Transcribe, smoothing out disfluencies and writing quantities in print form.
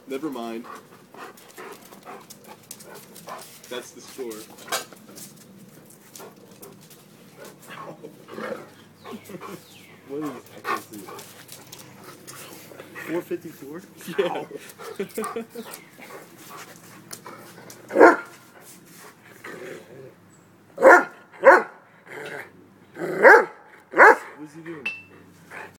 Never mind. That's the score. What is? I can't see it. 454. Yeah.